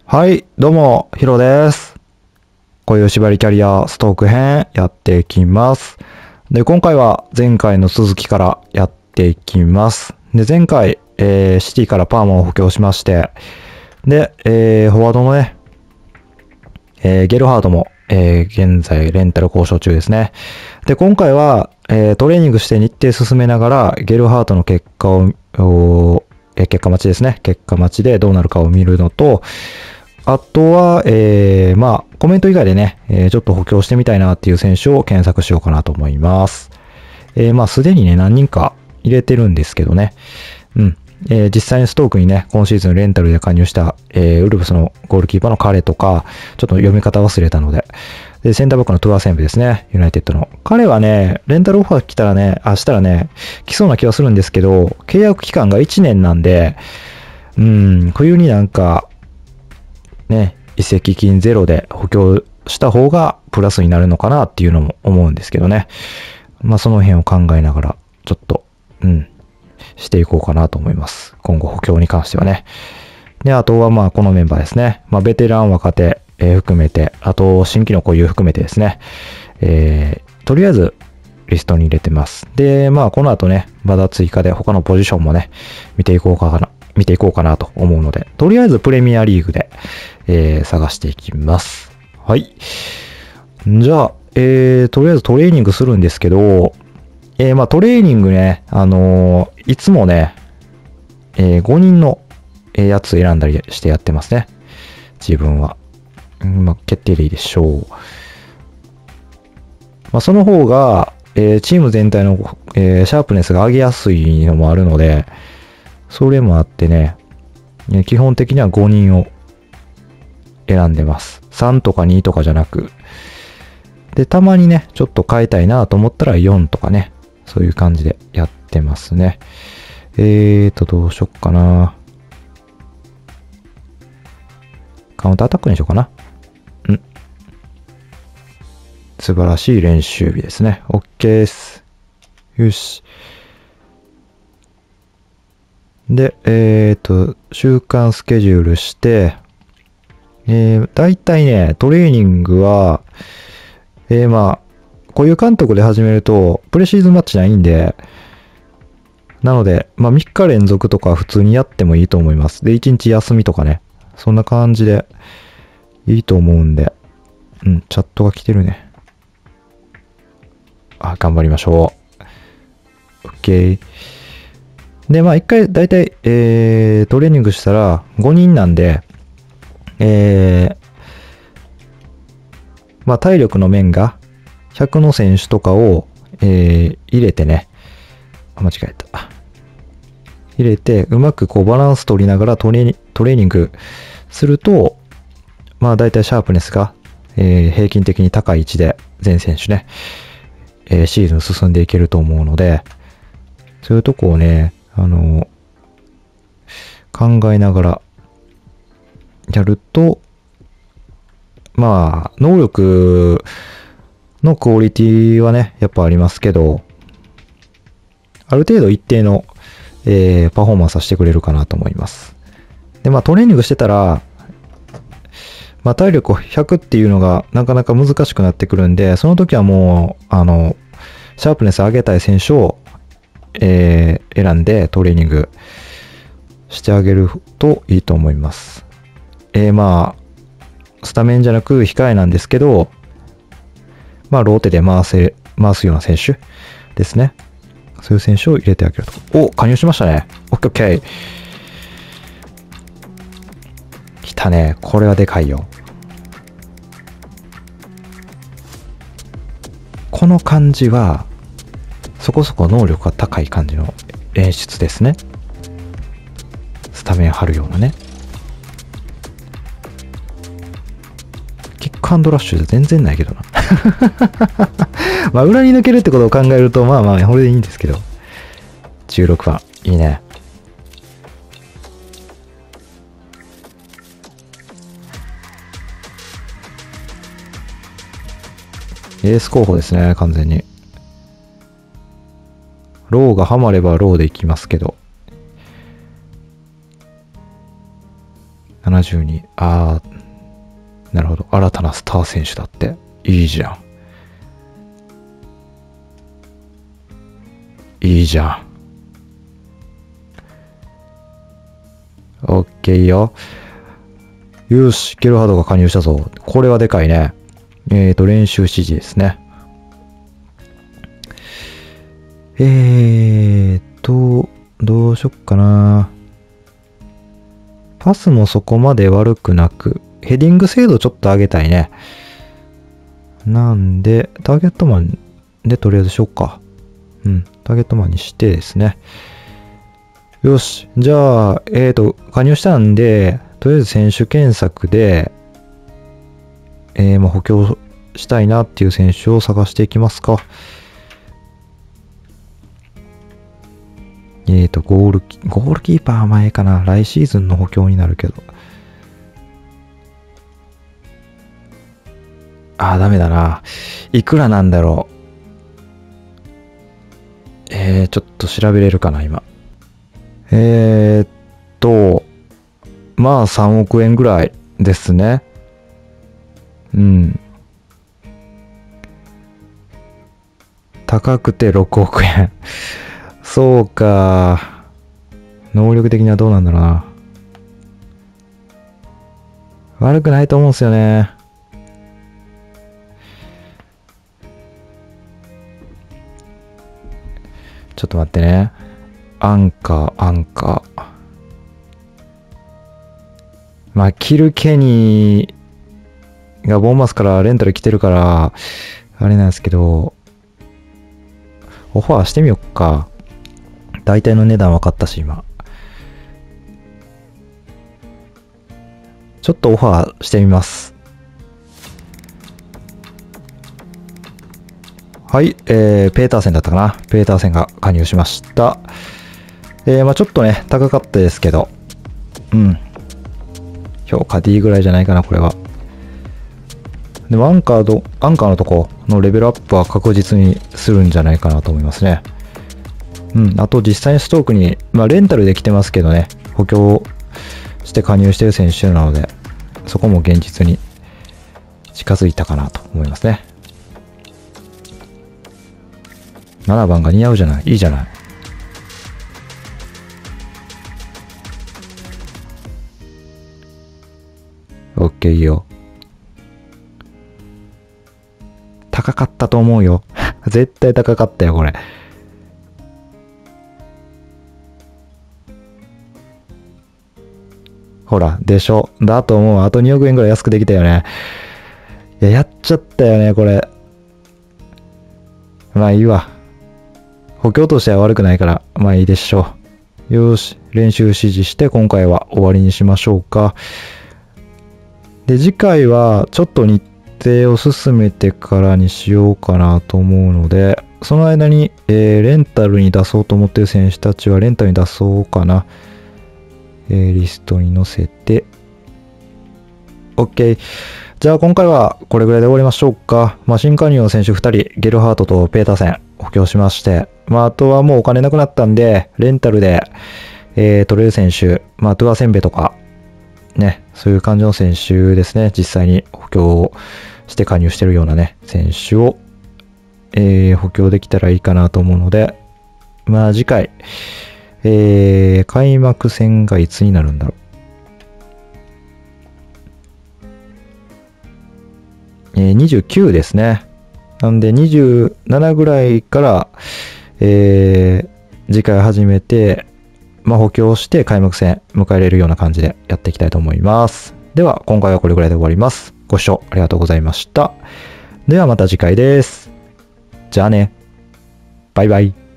はい、どうも、ヒロです。雇用縛りキャリアストーク編やっていきます。で、今回は前回の続きからやっていきます。で、前回、シティからパーマを補強しまして、で、フォワードのね、ゲルハードも、現在レンタル交渉中ですね。で、今回は、トレーニングして日程進めながら、ゲルハードの結果結果待ちですね。結果待ちでどうなるかを見るのと、あとは、コメント以外でね、ちょっと補強してみたいなっていう選手を検索しようかなと思います。すでにね、何人か入れてるんですけどね。実際にストークにね、今シーズンレンタルで加入した、ウルブスのゴールキーパーの彼とか、ちょっと読み方忘れたので。で、センターバックのトゥアセンブですね。ユナイテッドの。彼はね、レンタルオファーしたらね、来そうな気はするんですけど、契約期間が1年なんで、冬になんか、ね、移籍金ゼロで補強した方がプラスになるのかなっていうのも思うんですけどね。その辺を考えながら、ちょっと、していこうかなと思います。今後補強に関してはね。で、あとはこのメンバーですね。ベテラン若手、含めて、あと新規の固有含めてですね。とりあえずリストに入れてます。で、この後ね、まだ追加で他のポジションもね、見ていこうかなと思うので、とりあえずプレミアリーグで、探していきます。はい。じゃあ、とりあえずトレーニングするんですけど、トレーニングね、いつもね、5人のやつ選んだりしてやってますね。自分は。決定でいいでしょう。その方が、チーム全体の、シャープネスが上げやすいのもあるので、それもあってね、基本的には5人を選んでます。3とか2とかじゃなく。で、たまにね、ちょっと変えたいなと思ったら4とかね、そういう感じでやってますね。どうしよっかな。カウンターアタックにしようかな。素晴らしい練習日ですね。OK です。よし。で、週間スケジュールして、だいたいね、トレーニングは、こういう監督で始めると、プレシーズンマッチないんで、なので、3日連続とか普通にやってもいいと思います。で、1日休みとかね、そんな感じでいいと思うんで、チャットが来てるね。頑張りましょう。OK。で、一回、だいたい、トレーニングしたら5人なんで、体力の面が100の選手とかを、入れてね、間違えた。入れて、うまくバランス取りながらトレーニングすると、だいたいシャープネスが、平均的に高い位置で全選手ね、シーズン進んでいけると思うので、そういうとこをね、考えながらやると、能力のクオリティはね、やっぱありますけど、ある程度一定の、パフォーマンスはしてくれるかなと思います。で、トレーニングしてたら、体力100っていうのがなかなか難しくなってくるんで、その時はもう、シャープネス上げたい選手を、選んでトレーニングしてあげるといいと思います。スタメンじゃなく控えなんですけど、ローテで回すような選手ですね。そういう選手を入れてあげると。加入しましたね。OK。来たね。これはでかいよ。この感じは、そこそこ能力が高い感じの演出ですね。スタメン張るようなね。キックアンドラッシュじゃ全然ないけどな。裏に抜けるってことを考えると、これでいいんですけど。16番、いいね。エース候補ですね、完全に。ローがハマればローでいきますけど。 72。なるほど。新たなスター選手だって。いいじゃん。いいじゃん。オッケーよ。よし、ゲルハードが加入したぞ。これはでかいね。練習指示ですね。どうしよっかな。パスもそこまで悪くなく、ヘディング精度ちょっと上げたいね。なんで、ターゲットマンでとりあえずしよっか。ターゲットマンにしてですね。よし。じゃあ、加入したんで、とりあえず選手検索で、補強したいなっていう選手を探していきますか。ゴールキーパーは前かな。来シーズンの補強になるけど。ダメだな。いくらなんだろう。ちょっと調べれるかな、今。まあ3億円ぐらいですね。高くて6億円。そうか。能力的にはどうなんだろうな。悪くないと思うんですよね。ちょっと待ってね。アンカー。まあ、キルケニーがボーンマスからレンタル来てるから、あれなんですけど、オファーしてみよっか。大体の値段分かったし、今。ちょっとオファーしてみます。はい、ペーターセンだったかな。ペーターセンが加入しました。まあちょっとね、高かったですけど、評価 D ぐらいじゃないかな、これは。でもアンカーのとこのレベルアップは確実にするんじゃないかなと思いますね。あと実際にストークに、まあレンタルで来てますけどね、補強して加入してる選手なので、そこも現実に近づいたかなと思いますね。7番が似合うじゃない。いいじゃない。オッケーいいよ。高かったと思うよ。絶対高かったよ、これ。ほら、でしょ。だと思う。あと2億円ぐらい安くできたよね。やっちゃったよね、これ。まあいいわ。補強としては悪くないから、まあいいでしょう。よし、練習指示して今回は終わりにしましょうか。で、次回はちょっと日程を進めてからにしようかなと思うので、その間に、レンタルに出そうと思ってる選手たちはレンタルに出そうかな。リストに載せて。OK。じゃあ今回はこれぐらいで終わりましょうか。まあ、新加入の選手2人、ゲルハートとペーターセン補強しまして、まあ、あとはもうお金なくなったんで、レンタルで、取れる選手、まあ、トゥアセンベとか、ね、そういう感じの選手ですね。実際に補強をして加入してるようなね、選手を、補強できたらいいかなと思うので、まあ次回、開幕戦がいつになるんだろう。29ですね。なんで27ぐらいから、次回始めて、まあ補強して開幕戦迎えれるような感じでやっていきたいと思います。では今回はこれぐらいで終わります。ご視聴ありがとうございました。ではまた次回です。じゃあね。バイバイ。